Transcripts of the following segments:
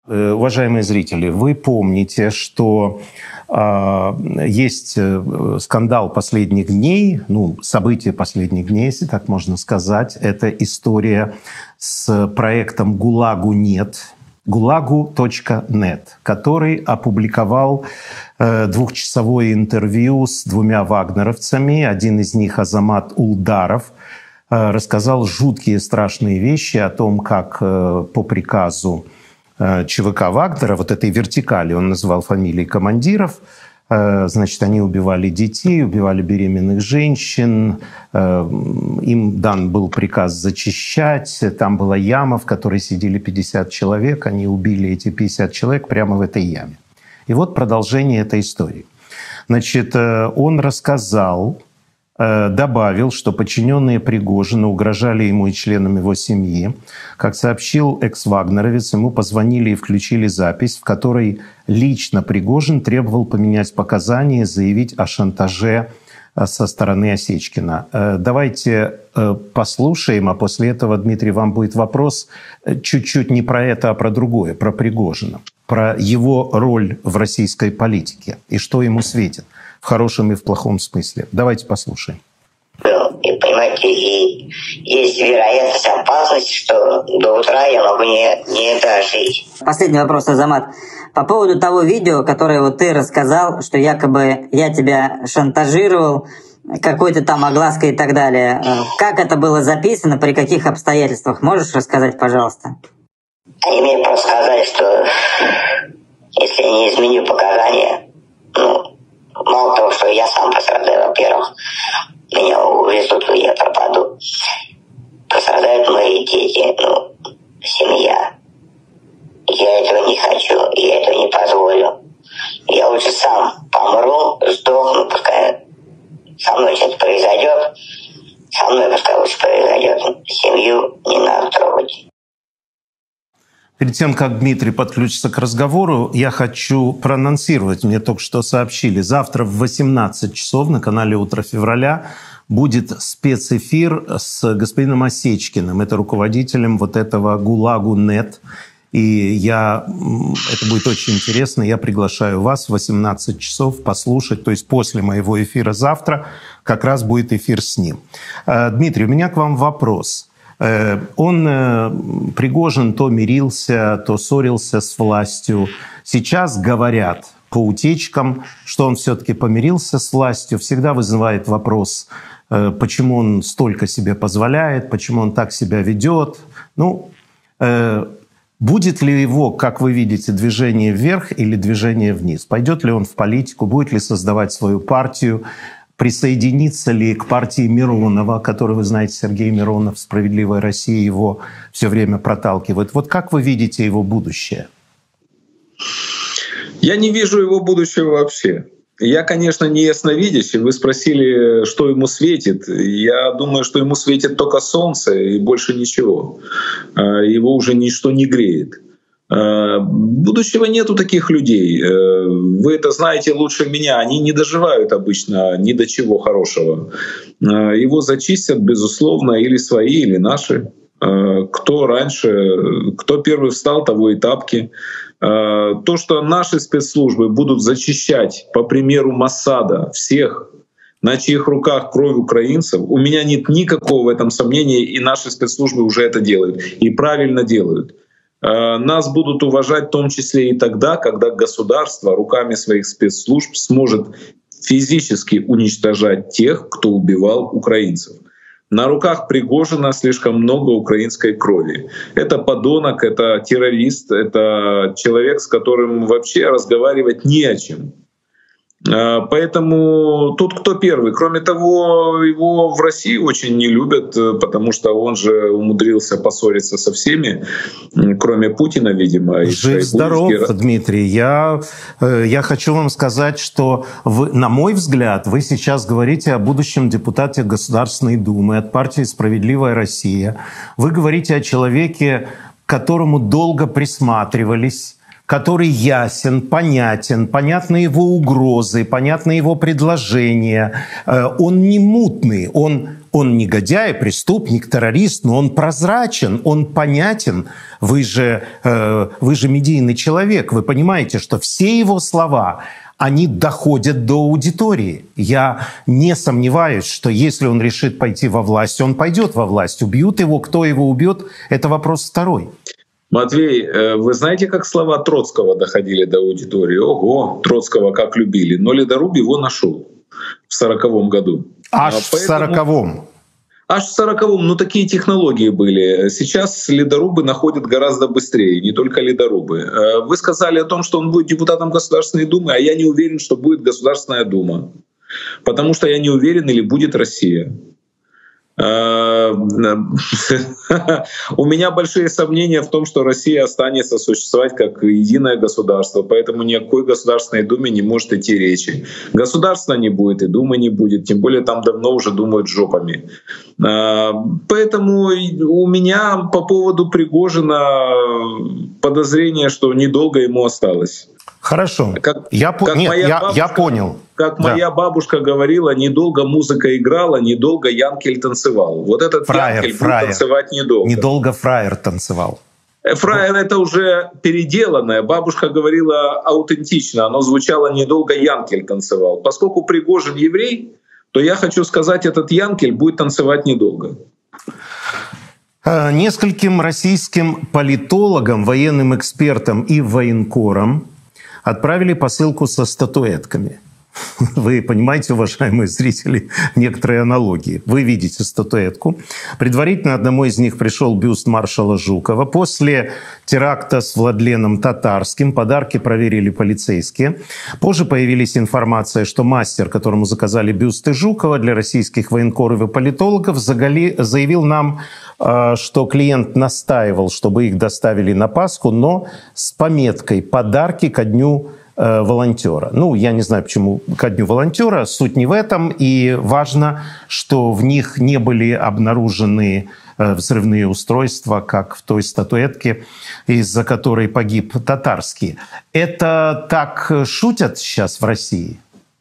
Уважаемые зрители, вы помните, что есть скандал последних дней, события последних дней, если так можно сказать. Это история с проектом «Гулагу.нет», который опубликовал двухчасовое интервью с двумя вагнеровцами. Один из них, Азамат Улдаров, рассказал жуткие страшные вещи о том, как по приказу ЧВК Вагнера, вот этой вертикали, он называл фамилии командиров, значит, они убивали детей, убивали беременных женщин, им дан был приказ зачищать, там была яма, в которой сидели 50 человек, они убили эти 50 человек прямо в этой яме. И вот продолжение этой истории. Значит, он рассказал, добавил, что подчиненные Пригожина угрожали ему и членам его семьи. Как сообщил экс-вагнеровец, ему позвонили и включили запись, в которой лично Пригожин требовал поменять показания и заявить о шантаже со стороны Осечкина. Давайте послушаем, а после этого, Дмитрий, вам будет вопрос чуть-чуть не про это, а про другое, про Пригожина, про его роль в российской политике и что ему светит. В хорошем и в плохом смысле. Давайте послушаем. И, понимаете, и есть вероятность, опасность, что до утра я могу не дожить. Последний вопрос, Азамат. По поводу того видео, которое вот ты рассказал, что якобы я тебя шантажировал, какой-то там оглаской и так далее. Как это было записано, при каких обстоятельствах? Можешь рассказать, пожалуйста? Они мне просто сказали, что если я не изменю показания, мало того, что я сам пострадаю, во-первых, меня увезут, я пропаду. Пострадают мои дети, семья. Я этого не хочу, я этого не позволю. Я лучше сам помру, сдохну, пускай со мной что-то произойдет. Со мной пускай лучше произойдет. Семью не надо трогать. Перед тем, как Дмитрий подключится к разговору, я хочу проанонсировать, мне только что сообщили, завтра в 18 часов на канале «Утро февраля» будет спецэфир с господином Осечкиным, это руководителем вот этого «Гулагу.нет». И это будет очень интересно, я приглашаю вас в 18 часов послушать, то есть после моего эфира завтра как раз будет эфир с ним. Дмитрий, у меня к вам вопрос. Пригожин то мирился, то ссорился с властью. Сейчас говорят по утечкам, что он все-таки помирился с властью. Всегда вызывает вопрос, почему он столько себе позволяет, почему он так себя ведет. Будет ли его, как вы видите, движение вверх или движение вниз? Пойдет ли он в политику, будет ли создавать свою партию? Присоединиться ли к партии Миронова, который, вы знаете, Сергей Миронов, «Справедливая Россия», его все время проталкивает. Вот как вы видите его будущее? Я не вижу его будущего вообще. Я, конечно, не ясновидящий. Вы спросили, что ему светит. Я думаю, что ему светит только солнце и больше ничего. Его уже ничто не греет. Будущего нету таких людей. Вы это знаете лучше меня. Они не доживают обычно ни до чего хорошего. Его зачистят, безусловно, или свои, или наши. Кто раньше, кто первый встал, того и тапки. То, что наши спецслужбы будут зачищать, по примеру Моссада, всех, на чьих руках кровь украинцев, у меня нет никакого в этом сомнения, и наши спецслужбы уже это делают. И правильно делают. Нас будут уважать в том числе и тогда, когда государство руками своих спецслужб сможет физически уничтожать тех, кто убивал украинцев. На руках Пригожина слишком много украинской крови. Это подонок, это террорист, это человек, с которым вообще разговаривать не о чем. Поэтому тут кто первый? Кроме того, его в России очень не любят, потому что он же умудрился поссориться со всеми, кроме Путина, видимо. Жив-здоров, Дмитрий. Я хочу вам сказать, что вы, на мой взгляд, вы сейчас говорите о будущем депутате Государственной Думы от партии «Справедливая Россия». Вы говорите о человеке, к которому долго присматривались, который ясен, понятен, понятны его угрозы, понятны его предложения. Он не мутный, он он негодяй, преступник, террорист, но он прозрачен, он понятен. Вы же медийный человек, вы понимаете, что все его слова, они доходят до аудитории. Я не сомневаюсь, что если он решит пойти во власть, он пойдет во власть. Убьют его, кто его убьет, это вопрос второй. Матвей, вы знаете, как слова Троцкого доходили до аудитории? Ого, Троцкого как любили. Но ледоруб его нашел в 40-м году. Аж в 40-м? Аж в 40-м. Ну, такие технологии были. Сейчас ледорубы находят гораздо быстрее, не только ледорубы. Вы сказали о том, что он будет депутатом Государственной Думы, а я не уверен, что будет Государственная Дума. Потому что я не уверен, или будет Россия. У меня большие сомнения в том, что Россия останется существовать как единое государство, поэтому ни о какой Государственной Думе не может идти речи. Государства не будет и Думы не будет, тем более там давно уже думают жопами. Поэтому у меня по поводу Пригожина подозрение, что недолго ему осталось. Хорошо. Я понял. Как моя бабушка говорила, недолго музыка играла, недолго Янкель танцевал. Вот этот Янкель будет танцевать недолго. Недолго фраер танцевал. Фраер — это уже переделанное. Бабушка говорила аутентично, оно звучало «недолго Янкель танцевал». Поскольку Пригожин еврей, то я хочу сказать, этот Янкель будет танцевать недолго. Нескольким российским политологам, военным экспертам и военкорам отправили посылку со статуэтками. Вы понимаете, уважаемые зрители, некоторые аналогии. Вы видите статуэтку. Предварительно одному из них пришел бюст маршала Жукова. После теракта с Владленом Татарским подарки проверили полицейские. Позже появилась информация, что мастер, которому заказали бюсты Жукова для российских военкоров и политологов, заявил нам, что клиент настаивал, чтобы их доставили на Пасху, но с пометкой «Подарки ко дню волонтера». Ну, я не знаю, почему ко дню волонтера, суть не в этом. И важно, что в них не были обнаружены взрывные устройства, как в той статуэтке, из-за которой погиб Татарский. Это так шутят сейчас в России?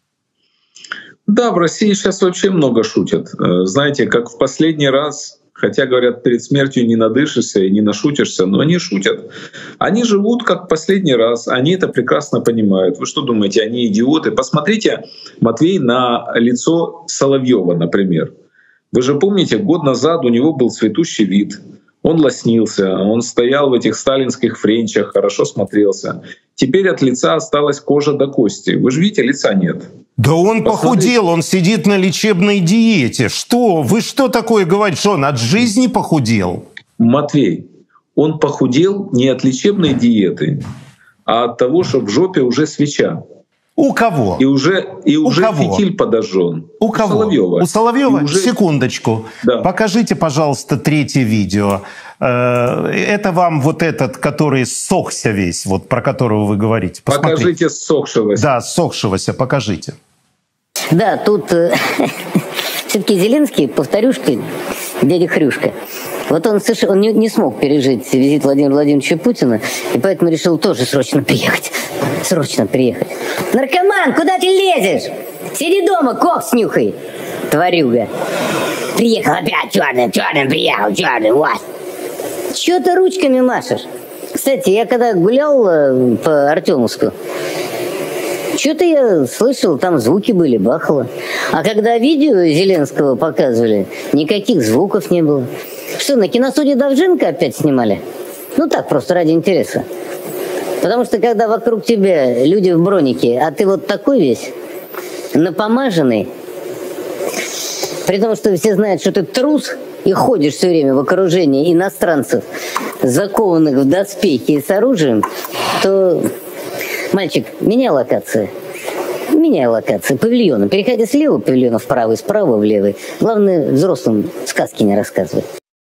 Да, в России сейчас вообще много шутят. Знаете, как в последний раз... Хотя, говорят, перед смертью не надышишься и не нашутишься, но они шутят. Они живут как в последний раз, они это прекрасно понимают. Вы что думаете, они идиоты? Посмотрите, Матвей, на лицо Соловьева, например. Вы же помните, год назад у него был цветущий вид. Он лоснился, он стоял в этих сталинских френчах, хорошо смотрелся. Теперь от лица осталась кожа до кости. Вы же видите, лица нет. Да он похудел, он сидит на лечебной диете. Что? Вы что такое говорите? Что он от жизни похудел? Матвей, он похудел не от лечебной диеты, а от того, что в жопе уже свеча. У кого? И уже фитиль подожжен. У кого? Соловьева. У Соловьева? Уже... Секундочку. Да. Покажите, пожалуйста, третье видео. Это вам вот этот, который ссохся весь, вот про которого вы говорите. Посмотрите. Покажите ссохшегося. Да, ссохшегося, покажите. Да, тут все-таки Зеленский, повторюшка, дядя Хрюшка. Вот он не смог пережить визит Владимира Владимировича Путина, и поэтому решил тоже срочно приехать. Срочно приехать. Наркоман, куда ты лезешь? Сиди дома, кокс нюхай. Тварюга. Приехал опять, черный приехал, черный, вот. Чего ты ручками машешь? Кстати, я когда гулял по Артемовску, что-то я слышал, там звуки были, бахало. А когда видео Зеленского показывали, никаких звуков не было. Что, на киностудии Довженко опять снимали? Ну так, просто ради интереса. Потому что когда вокруг тебя люди в бронике, а ты вот такой весь, напомаженный, при том, что все знают, что ты трус, и ходишь все время в окружении иностранцев, закованных в доспехи и с оружием, то... Мальчик, меняй локацию. Меняй локацию. Павильоны. Переходи с левого павильона в правый, справа в левый. Главное, взрослым сказки не рассказывай.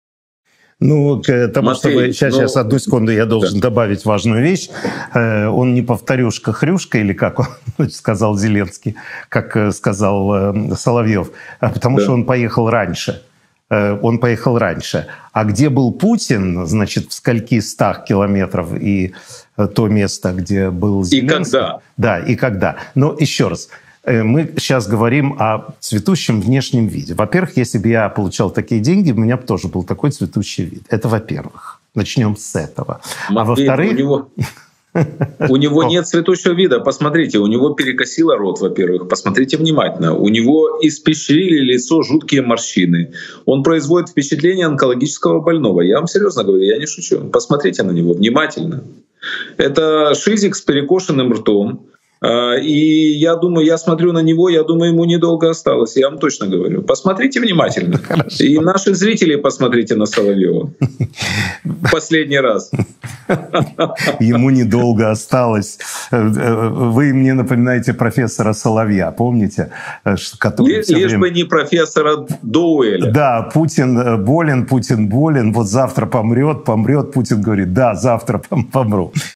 Ну, к тому, чтобы... Сейчас, одну секунду, я должен добавить важную вещь. Он не повторюшка-хрюшка, или как он сказал Зеленский, как сказал Соловьев, потому что он поехал раньше. Он поехал раньше. А где был Путин, значит, в скольки 100 километров и то место, где был Зеленский. И когда. Да, и когда. Но еще раз, Мы сейчас говорим о цветущем внешнем виде. Во-первых, если бы я получал такие деньги, у меня бы тоже был такой цветущий вид. Это во-первых. Начнем с этого. Матвей, а во-вторых... У него нет цветущего вида. Посмотрите, у него перекосило рот, во-первых. Посмотрите внимательно. У него испещрили лицо жуткие морщины. Он производит впечатление онкологического больного. Я вам серьезно говорю, я не шучу. Посмотрите на него внимательно. Это шизик с перекошенным ртом. И я думаю, я смотрю на него, я думаю, ему недолго осталось. Я вам точно говорю. Посмотрите внимательно. Хорошо. И наши зрители посмотрите на Соловьева. Последний раз. Ему недолго осталось. Вы мне напоминаете профессора Соловья, помните? Лишь бы не профессора Доуэля. Да, Путин болен. Вот завтра помрет. Путин говорит, да, завтра помру.